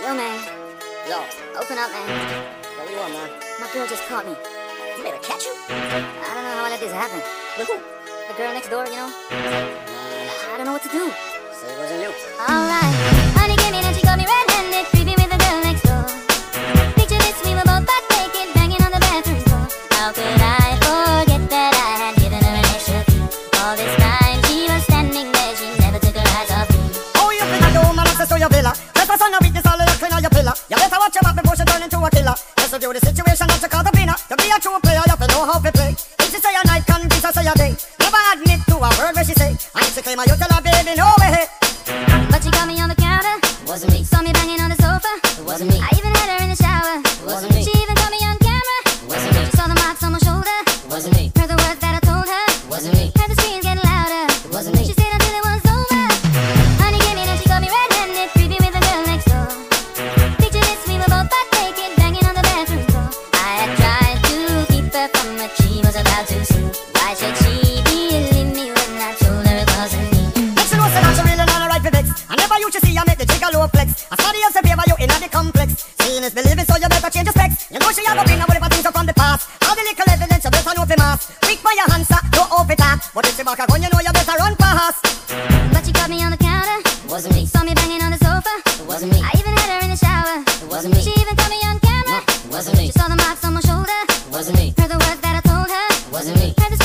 Yo, man. Yo. Open up, man. Yo, what you want, man? My girl just caught me. You made her catch you? I don't know how I let this happen. With who? The girl next door, you know? I don't know what to do. Say it wasn't you. Alright. Honey came in and she got me red-handed, creepy with the girl next door. Picture this, we were both butt naked, banging on the bathroom door. How could I forget that I had given her an extra key? All this time she was standing there, she never took her eyes off me. Oh, you think I do, man, access to your villa. Trespass on the weakness, all of your clean on your pillar. You better watch your back before she turn into a killer. Just to view the situation that you call the winner. To be a true player, you have to know how to play. If she say a night, can be say a day. Never admit to a word where she say. And if she claim her, you tell her, baby, no way. But she got me on the counter. Wasn't me. Saw me banging on the sofa. Wasn't me. I even had her in the shower. Wasn't me. She even caught me on camera. Wasn't me. She saw the marks on my shoulder. Wasn't me. Heard the words that I told her. Wasn't me. Heard the screams getting louder. Wasn't me. She stayed until it was over. Honey came in and she got me red-handed, creepy with the girl next door. Picture this, we were both butt naked, banging on the bathroom door. I had tried to keep her from what she was about to see. Why should she believe me when I told her it wasn't me? Let you know, say that you really not a right for vex. I never you should see I make the jigger low flex. As somebody else favor you in the complex. Seeing is believing, so you better change your specs. You know she have a bring a whatever things up from the past. All the little evidence, you better know for mass. Quick by your hands, no off it up. But if you back a gun, you know you better run fast. But she caught me on the counter. Wasn't me. Saw me banging on the sofa. Wasn't me. I even had her in the shower. Wasn't me. She even caught me on camera. Wasn't me. She saw the marks on my shoulder. Wasn't me. Heard the words that I told her. Wasn't me. Heard the